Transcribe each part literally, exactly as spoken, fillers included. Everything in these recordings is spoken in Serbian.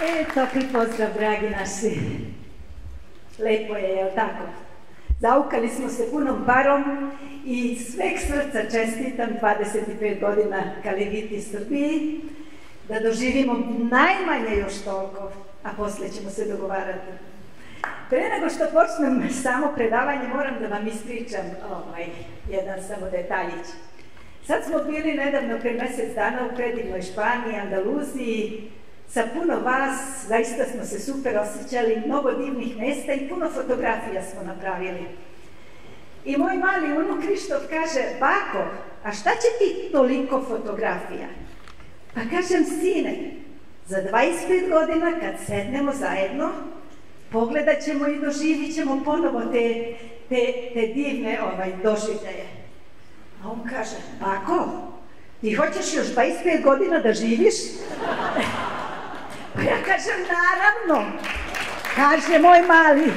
E, topli pozdrav, dragi naši. Lepo je, je li tako? Zaukali smo se punom parom i sveg srca čestitam dvadeset pet godina Kaleviti Srbiji, da doživimo najmanje još toliko, a posle ćemo se dogovarati. Pre nego što počnem samo predavanje, moram da vam ispričam ovaj, jedan samo detaljić. Sad smo bili nedavno pre mesec dana u predivnoj Španiji, Andaluziji, sa puno vas, zaista smo se super osjećali, mnogo divnih mesta i puno fotografija smo napravili. I moj mali unuk Krištof kaže, bako, a šta će ti toliko fotografija? Pa kažem, sine, za dvadeset pet godina kad sednemo zajedno, pogledat ćemo i doživit ćemo ponovo te, te, te divne ovaj, doživljaje. A on kaže, bako, ti hoćeš još dvadeset pet godina da živiš? Pa ja kažem, naravno, kaže moj mali.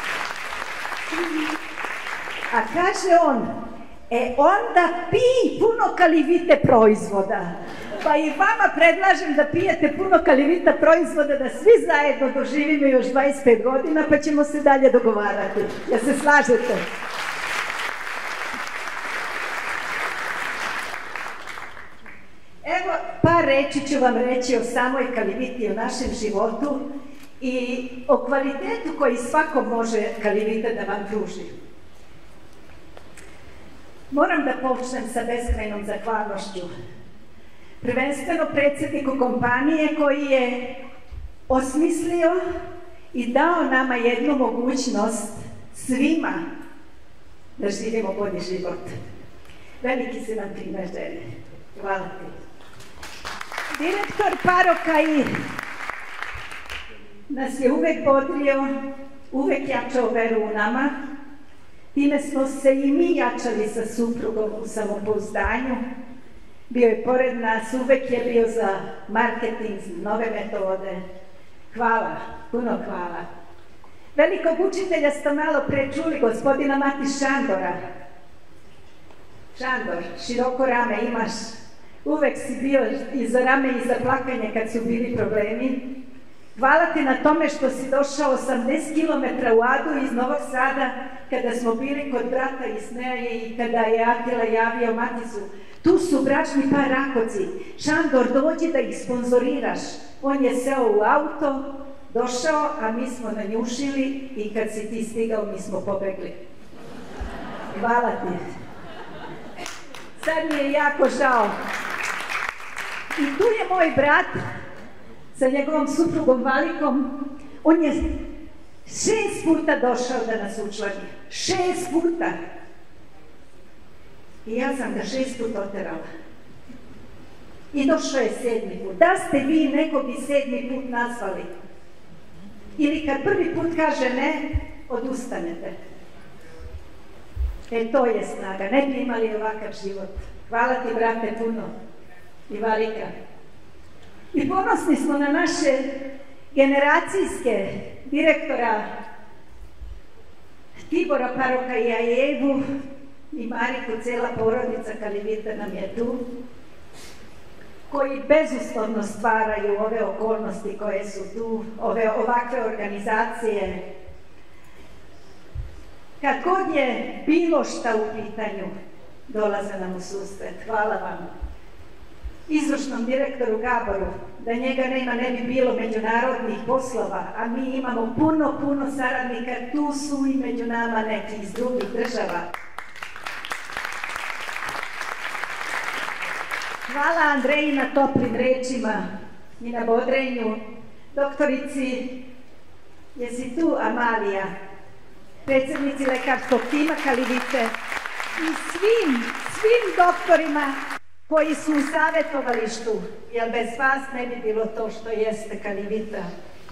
A kaže on, e onda pij puno Kalevite proizvoda. Pa i vama predlažem da pijete puno Kalevita proizvoda, da svi zajedno doživimo još dvadeset pet godina, pa ćemo se dalje dogovarati. Ja se slažete? Evo, par reči ću vam reći o samoj Kaleviti, o našem životu i o kvalitetu koji svako može Kalevita da vam pruži. Moram da počnem sa beskrajnom zahvalnošću. Prvenstveno predsjedniku kompanije koji je osmislio i dao nama jednu mogućnost svima da živimo bolji život. Veliki si vam primer želje. Hvala ti. Direktor Paroka i nas je uvek bodrio, uvek jačao veru u nama. Time smo se i mi jačali sa suprugom u samopouzdanju. Bio je pored nas, uvek je bio za marketing, nove metode. Hvala, puno hvala. Velikog učitelja ste malo pre čuli, gospodina Mati Šandora. Šandor, široko rame imaš. Uvek si bio i za rame i za plakanje kad su bili problemi. Hvala ti na tome što si došao osamdeset kilometara u Adu iz Novog Sada kada smo bili kod brata iz Neje i kada je Atila javio Matisu. Tu su bračni par Rakoci. Šandor, dođi da ih sponzoriraš. On je seo u auto, došao, a mi smo nanjušili i kad si ti stigao mi smo pobegli. Hvala ti. Sad mi je jako žao. I tu je moj brat sa njegovom suprugom Valikom. On je šest puta došao da nas učlani. Šest puta. I ja sam ga šest puta oterala. I došao je sedmi put. Da ste vi nekog i sedmi put nazvali. Ili kad prvi put kaže ne, odustanete. E, to je snaga. Ne bi imali ovakav život. Hvala ti, brate, puno. I Valika. I ponosni smo na naše generacijske direktora Tibora Paroka i Ajevu i Mariku, cela porodica Kalevita nam je tu, koji bezuslovno stvaraju ove okolnosti koje su tu, ove ovakve organizacije. Kad god je bilo šta u pitanju, dolaze nam u susret. Hvala vam. Izvršnom direktoru Gaboru, da njega nema ne bi bilo međunarodnih poslova, a mi imamo puno, puno saradnika, tu su i među nama neki iz drugih država. Hvala Andreji na toplim rečima i na bodrenju. Doktorici, jesi tu, Amalija, predsjednici lekarskog tima Kalevite i svim, svim doktorima koji su u savjetovalištu, jer bez vas ne bi bilo to što jeste Kalevita.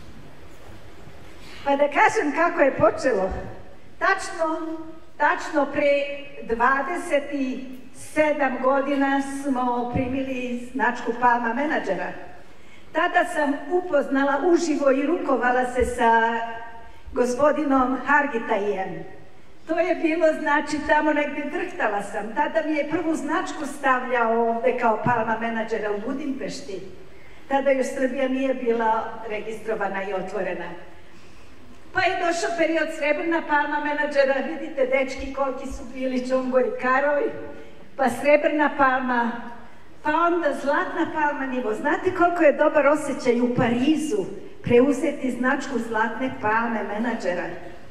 Pa da kažem kako je počelo. Tačno, tačno pre dvadeset sedam godina smo primili značku Palma menadžera. Tada sam upoznala uživo i rukovala se sa gospodinom Hargitajem. To je bilo, znači, tamo negde drhtala sam. Tada mi je prvu značku stavljao ovde kao Palma menadžera u Budimpešti. Tada još Srbija nije bila registrovana i otvorena. Pa je došao period Srebrna palma menadžera, vidite dečki koliki su bili Čongor i Karoj, pa Srebrna palma, pa onda Zlatna palma nivo. Znate koliko je dobar osjećaj u Parizu preuzeti značku Zlatne palme menadžera?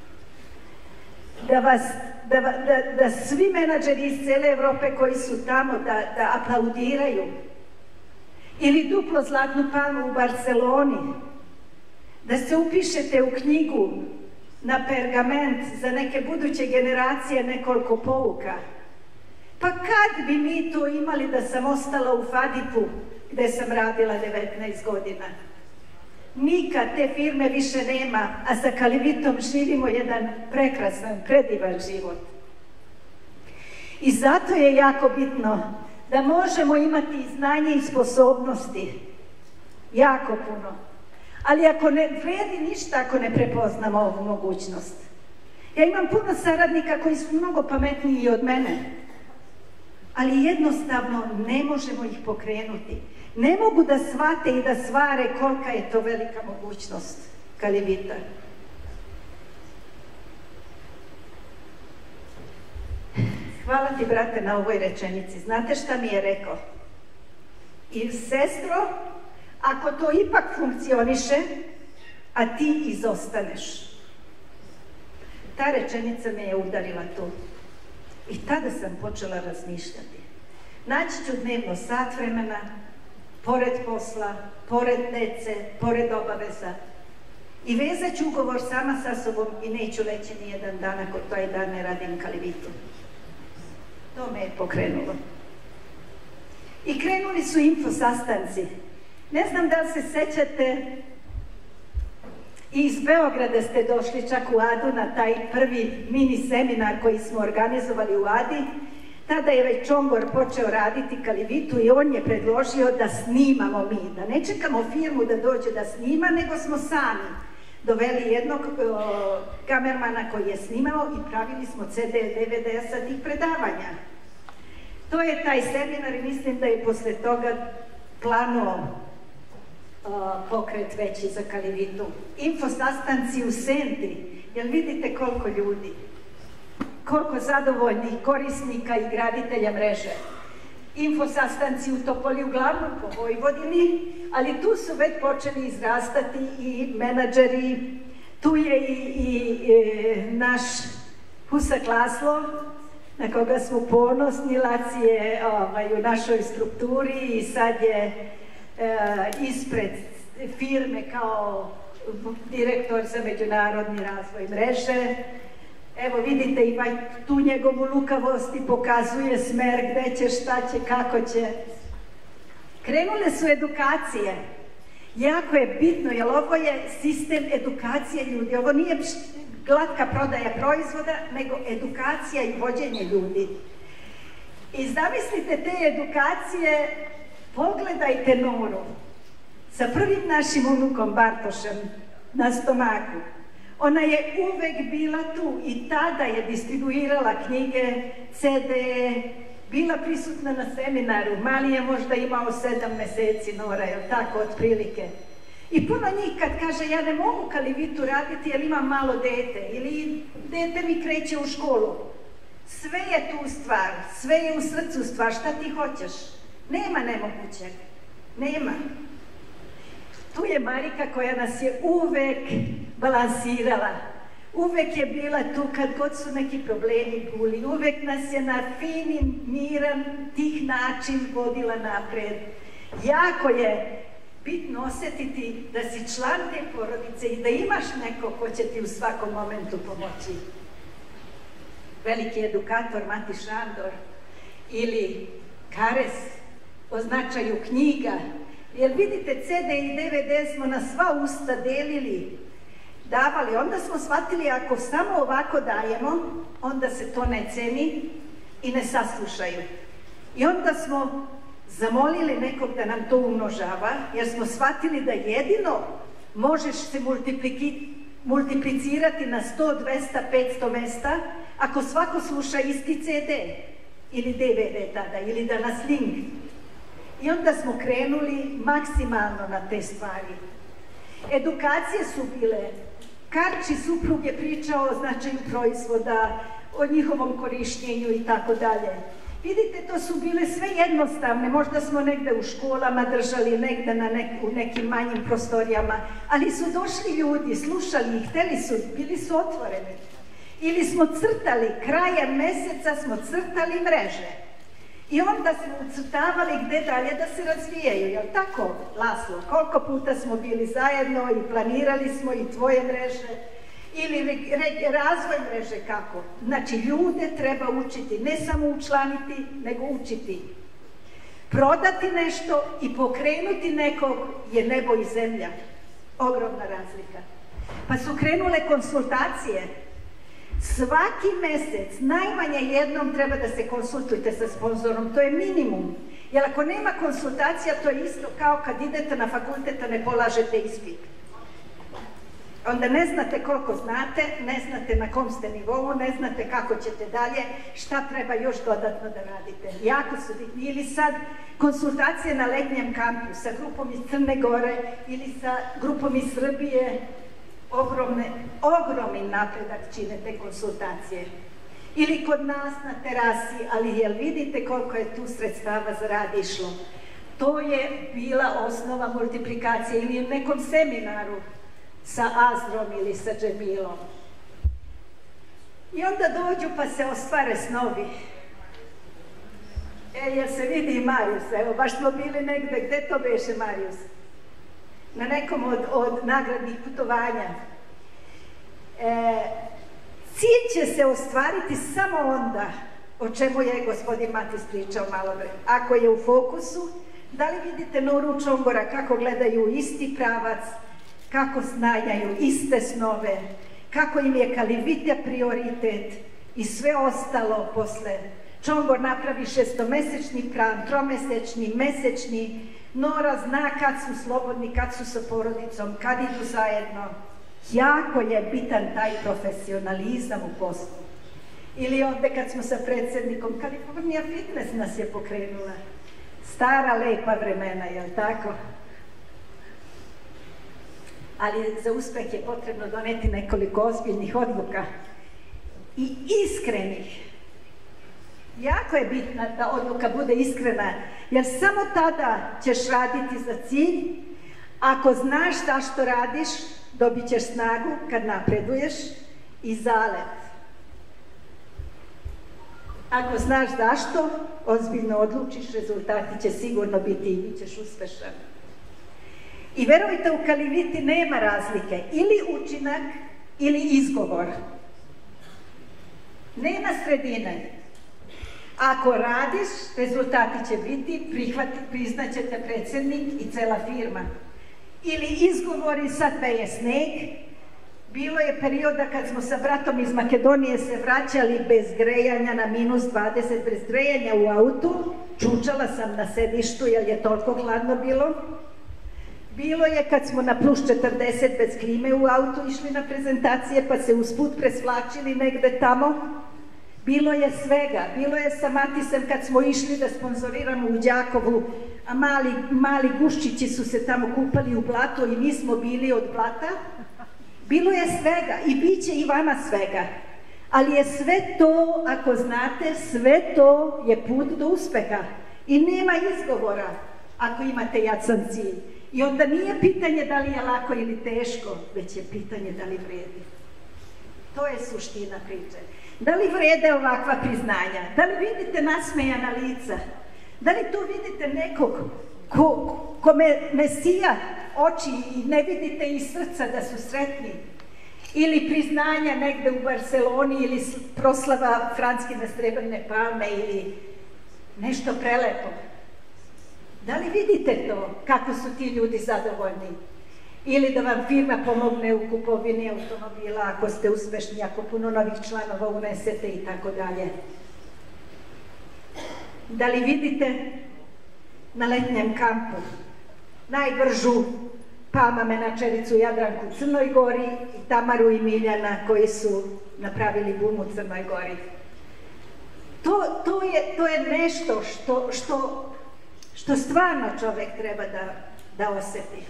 Da, vas, da, da, da svi menadžeri iz cele Evrope koji su tamo da, da aplaudiraju. Ili duplo Zlatnu palmu u Barceloni. Da se upišete u knjigu na pergament za neke buduće generacije nekoliko pouka. Pa kad bi mi to imali da sam ostala u Fadipu gde sam radila devetnaest godina? Nikad te firme više nema, a sa Kalivitom živimo jedan prekrasan, predivan život. I zato je jako bitno da možemo imati znanje i sposobnosti. Jako puno. Ali ako ne vredi ništa ako ne prepoznamo ovu mogućnost. Ja imam puno saradnika koji su mnogo pametniji od mene, ali jednostavno ne možemo ih pokrenuti. Ne mogu da shvate i da svare kolika je to velika mogućnost Kalivita. Hvala ti, brate, na ovoj rečenici. Znate šta mi je rekao? I sestro, ako to ipak funkcioniše, a ti izostaneš. Ta rečenica me je udarila tu. I tada sam počela razmišljati. Naći ću dnevno sat vremena, pored posla, pored dece, pored obaveza. I vezat ću ugovor sama sa sobom i neću leći ni jedan dan ako taj dan ne radim Kalivitu. To me je pokrenulo. I krenuli su info sastanci. Ne znam da li se sećate, iz Beograda ste došli čak u Adu na taj prvi mini seminar koji smo organizovali u Adi. Tada je već Čongor počeo raditi Kalivitu i on je predložio da snimamo mi, da ne čekamo firmu da dođe da snima, nego smo sami doveli jednog o, kamermana koji je snimao i pravili smo ce de, de ve de sa tih predavanja. To je taj seminar i mislim da je posle toga planuo pokret veći za Kalivitu. Info sastanci u Senti, jel vidite koliko ljudi, koliko zadovoljnih korisnika i graditelja mreže. Info sastanci u Topoli, uglavnom po Vojvodini, ali tu su već počeli izrastati i menadžeri, tu je i, i, i naš Husak Laslo, na koga smo ponosni, Laci je ovaj, u našoj strukturi i sad je ispred firme kao direktor za međunarodni razvoj mreže. Evo vidite, ima tu njegovu lukavost i pokazuje smer gde će, šta će, kako će. Krenule su edukacije. Jako je bitno, jer ovo je sistem edukacije ljudi. Ovo nije glatka prodaja proizvoda, nego edukacija i vođenje ljudi. I zamislite te edukacije, pogledajte Noru sa prvim našim unukom Bartošem na stomaku. Ona je uvek bila tu i tada je distribuirala knjige, ce de, bila prisutna na seminaru. Mali je možda imao sedam meseci, Nora, je li tako, otprilike. I puno njih kad kaže, ja ne mogu Kalivitu raditi jer imam malo dete ili dete mi kreće u školu. Sve je tu stvar, sve je u srcu stvar, šta ti hoćeš? Nema nemogućeg, nema. Tu je Marika koja nas je uvek balansirala, uvek je bila tu kad god su neki problemi bili, uvek nas je na fin, miran, tih način vodila napred. Jako je bitno osjetiti da si član te porodice i da imaš neko ko će ti u svakom momentu pomoći. Veliki edukator Mati Šandor ili Kares o značaju knjiga. Jer vidite, ce de i de ve de smo na sva usta delili, davali. Onda smo shvatili ako samo ovako dajemo, onda se to ne ceni i ne saslušaju. I onda smo zamolili nekog da nam to umnožava, jer smo shvatili da jedino možeš se multiplicirati na sto, dvesta, petsto mesta ako svako sluša isti ce de ili de ve de tada, ili da nas link. I onda smo krenuli maksimalno na te stvari. Edukacije su bile, Karči suprug je pričao o značaju proizvoda, o njihovom korištenju i tako dalje. Vidite, to su bile sve jednostavne, možda smo negde u školama držali, negde na nek, u nekim manjim prostorijama, ali su došli ljudi, slušali ih, hteli su, bili su otvoreni. Ili smo crtali, krajem meseca smo crtali mreže. I onda smo ucrtavali gde dalje da se razvijaju, jel tako, Laslo? Koliko puta smo bili zajedno i planirali smo i tvoje mreže, ili razvoj mreže kako? Znači, ljude treba učiti, ne samo učlaniti, nego učiti. Prodati nešto i pokrenuti nekog je nebo i zemlja. Ogromna razlika. Pa su krenule konsultacije. Svaki mesec, najmanje jednom treba da se konsultujete sa sponzorom, to je minimum. Jer ako nema konsultacija, to je isto kao kad idete na fakultet, a ne polažete ispit. Onda ne znate koliko znate, ne znate na kom ste nivou, ne znate kako ćete dalje, šta treba još dodatno da radite. Jako su bitni. Ili sad konsultacije na letnjem kampu sa grupom iz Crne Gore ili sa grupom iz Srbije, ogromne, ogromni napredak čine te konsultacije. Ili kod nas na terasi, ali jel vidite koliko je tu sredstava za rad išlo? To je bila osnova multiplikacije ili u nekom seminaru sa Azrom ili sa Džemilom. I onda dođu pa se ostvare snovi. E, jel se vidi i Marijus? Evo, baš smo bili negde, gde to beše Marijus? Na nekom od, od nagradnih putovanja. E, cilj će se ostvariti samo onda, o čemu je gospodin Matis pričao malo pre. Ako je u fokusu, da li vidite Noru Čongora kako gledaju isti pravac, kako sanjaju iste snove, kako im je Kalivita prioritet i sve ostalo posle. Čongor napravi šestomesečni plan, tromesečni, mesečni, Nora zna kad su slobodni, kad su sa porodicom, kad idu zajedno. Jako je bitan taj profesionalizam u poslu. Ili ovde kad smo sa predsednikom, Kalifornija Fitness nas je pokrenula. Stara, lepa vremena, jel tako? Ali za uspeh je potrebno doneti nekoliko ozbiljnih odluka i iskrenih. Jako je bitna da odluka bude iskrena, jer samo tada ćeš raditi za cilj. Ako znaš zašto radiš, dobit ćeš snagu kad napreduješ i zalet. Ako znaš zašto, ozbiljno odlučiš, rezultati će sigurno biti i bit ćeš uspešan. I verujte, u Kaliviti nema razlike, ili učinak, ili izgovor. Nema sredine. Ako radiš, rezultati će biti, priznaćete predsednik i cela firma. Ili izgovori, sad veje sneg. Bilo je perioda kad smo sa bratom iz Makedonije se vraćali bez grejanja na minus dvadeset, bez grejanja u autu. Čučala sam na sedištu jer je toliko hladno bilo. Bilo je kad smo na plus četrdeset bez klime u autu išli na prezentacije pa se usput presvlačili negde tamo. Bilo je svega. Bilo je sa Matisem kad smo išli da sponzoriramo u Đakovu, a mali, mali guščići su se tamo kupali u blato i mi smo bili od blata. Bilo je svega i bit će i vama svega. Ali je sve to, ako znate, sve to je put do uspeha. I nema izgovora ako imate jasan cilj. I onda nije pitanje da li je lako ili teško, već je pitanje da li vredi. To je suština priče. Da li vrede ovakva priznanja? Da li vidite nasmejana lica? Da li tu vidite nekog ko, kome ne sija oči i ne vidite iz srca da su sretni? Ili priznanja negde u Barceloni ili proslava Franskine srebrne palme ili nešto prelepo? Da li vidite to, kako su ti ljudi zadovoljni? Ili da vam firma pomogne u kupovini automobila ako ste uspešni, ako puno novih članova unesete i tako dalje. Da li vidite na letnjem kampu najbržu Palma menadžericu Jadranku u Crnoj Gori i Tamaru i Miljana koji su napravili bum u Crnoj Gori? To, to, je, to je nešto što, što, što stvarno čovek treba da, da oseti.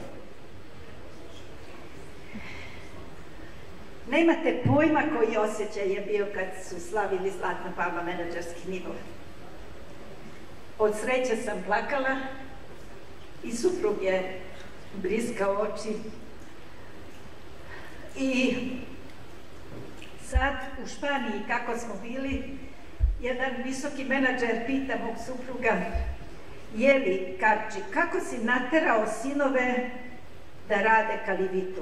Nemate pojma koji osjećaj je bio kad su slavili Zlatna Palma menadžerski nivo. Od sreće sam plakala i suprug je briskao oči. I sad u Španiji, kako smo bili, jedan visoki menadžer pita mog supruga: Jeli, Karči, kako si naterao sinove da rade Kalivitu?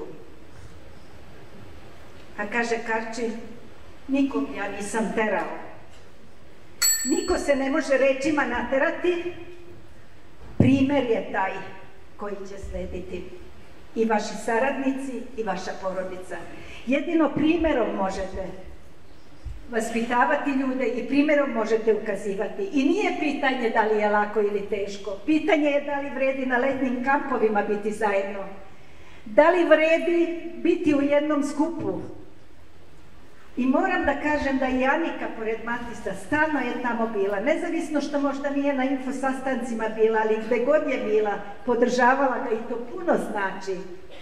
A kaže Karči: nikom ja nisam terao. Niko se ne može rečima naterati, primer je taj koji će slediti. I vaši saradnici i vaša porodica. Jedino primerom možete vaspitavati ljude i primerom možete ukazivati. I nije pitanje da li je lako ili teško. Pitanje je da li vredi na letnjim kampovima biti zajedno. Da li vredi biti u jednom skupu. I moram da kažem da i Anika, pored Matisa, stalno je tamo bila. Nezavisno što možda nije na info sastancima bila, ali gde god je bila, podržavala ga i to puno znači.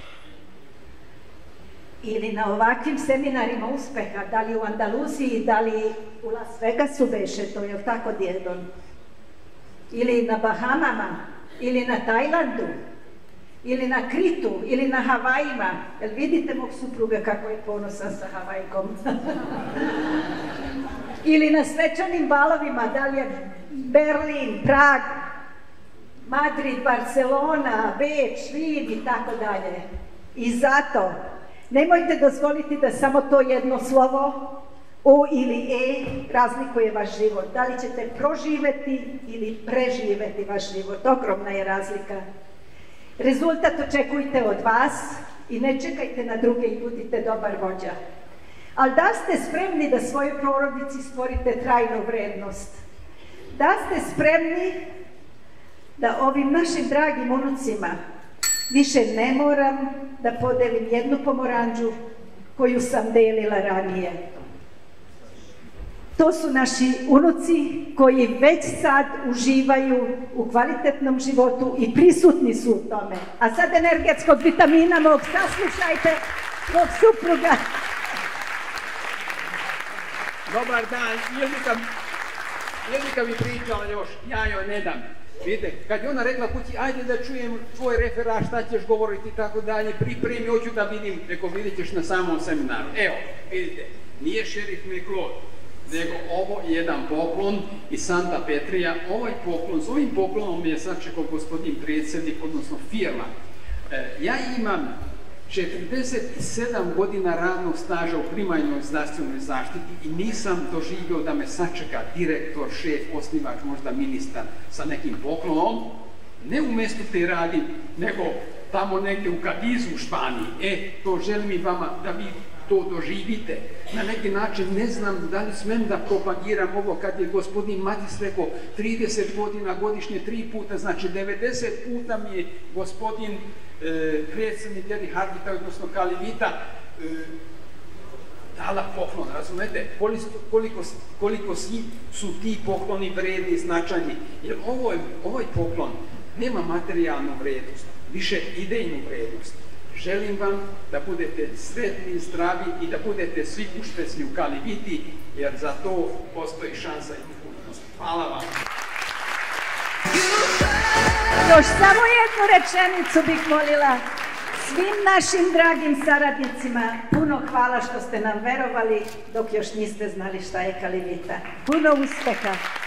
Ili na ovakvim seminarima uspeha, da li u Andaluziji, da li u Las Vegasu beše, to je tako djedon. Ili na Bahamama, ili na Tajlandu, ili na Kritu, ili na Havajima. Jel vidite mog supruga kako je ponosan sa Havajkom? Ili na svečanim balovima, da li je Berlin, Prag, Madrid, Barcelona, Beč, Rim i tako dalje. I zato nemojte dozvoliti da samo to jedno slovo, O ili E, razlikuje vaš život. Da li ćete proživeti ili preživeti vaš život. Ogromna je razlika. Rezultat očekujte od vas i ne čekajte na druge i budite dobar vođa. Ali da ste spremni da svojoj porodici stvorite trajnu vrednost. Da ste spremni da ovim našim dragim unucima više ne moram da podelim jednu pomoranđu koju sam delila ranije. To su naši unuci koji već sad uživaju u kvalitetnom životu i prisutni su u tome. A sad energetskog vitamina mog, saslušajte mog supruga. Dobar dan, Jelika mi pričala još, ja joj ne dam. Vidite, kad je ona rekla kući, ajde da čujem tvoj referat, šta ćeš govoriti i tako dalje, pripremi, hoću da vidim, rekao, vidit ćeš na samom seminaru. Evo, vidite, nije šerif McLeod, nego ovo je jedan poklon iz Santa Petrija. Ovaj poklon, s ovim poklonom je sačekao gospodin predsjednik, odnosno firma. Ja imam četrdeset sedam godina radnog staža u primarnoj zdravstvenoj zaštiti i nisam doživio da me sačeka direktor, šef, osnivač, možda ministar sa nekim poklonom. Ne u mestu te radim, nego tamo negdje u Kadizu u Španiji. E, to želim i vama da vi to doživite. Na neki način ne znam da li smem da propagiram ovo kad je gospodin Matis rekao trideset godina godišnje, tri puta, znači devedeset puta mi je gospodin e, predsjednik Jeli Harbita, odnosno Kalivita, e, dala poklon, razumete? Koliko, koliko, koliko su ti pokloni vredni i značajni. Jer ovaj, ovaj poklon nema materijalnu vrednost, više idejnu vrednost. Želim vam da budete sretni, zdravi i da budete svi uspešni u Kaliviti, jer za to postoji šansa i mogućnost. Hvala vam. Još samo jednu rečenicu bih molila. Svim našim dragim saradnicima puno hvala što ste nam verovali dok još niste znali šta je Kalivita. Puno uspeha.